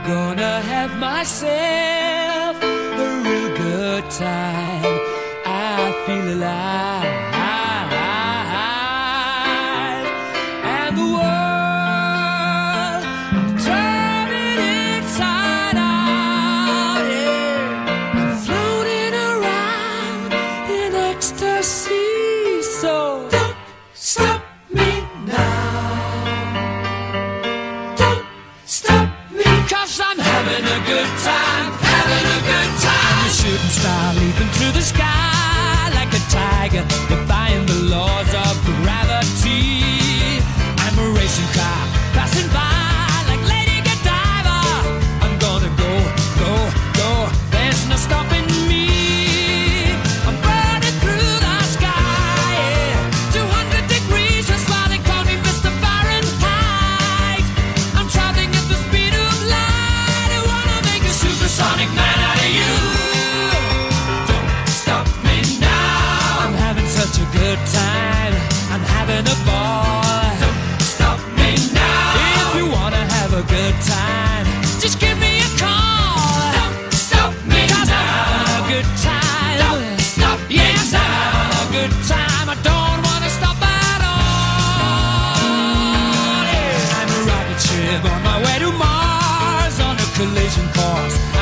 gonna have myself a real good time. I feel alive, and the world, I'm turning inside out. Yeah, I'm floating around in ecstasy. So don't stop me now. Don't stop me, 'cause I'm having a good time, having a good time. I'm a shooting star leaping through the sky like a tiger, defying the laws of gravity. I'm a racing car passing by like Lady Godiva. I'm gonna go, go, go. There's no stopping me. I'm burning through the sky, yeah. 200 degrees, that's why they call me Mr. Fahrenheit. I'm traveling at the speed of light. I wanna make a supersonic man out of you. Don't stop me now. I'm having such a good time. I'm having a ball. Don't stop me now. If you wanna have a good time, just give me a call. Don't stop me 'cause now. I'm having a good time. Don't stop me yes, now. I'm having a good time. I don't wanna stop at all. Yeah. I'm a rocket ship on my way to Mars on a collision course.